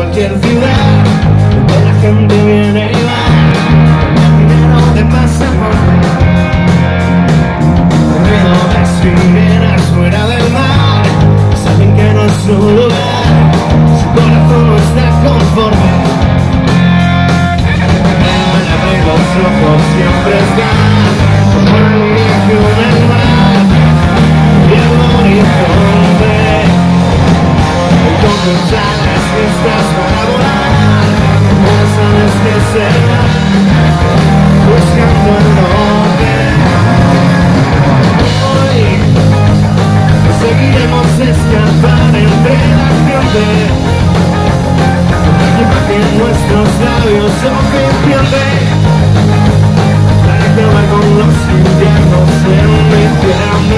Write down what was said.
cualquier ciudad, donde la gente viene y va, dinero de pasaporte, el ruido de las sirenas fuera del mar, saben que no es su lugar, su corazón no está conforme, al abrir los ojos siempre están como una línea que une el mar y el horizonte. Entonces sales listas para volar, no sabes qué será, buscando el norte. Hoy seguiremos escapar entre la gente, para que nuestros labios suficiente para acabar con los inviernos en mi tiempo.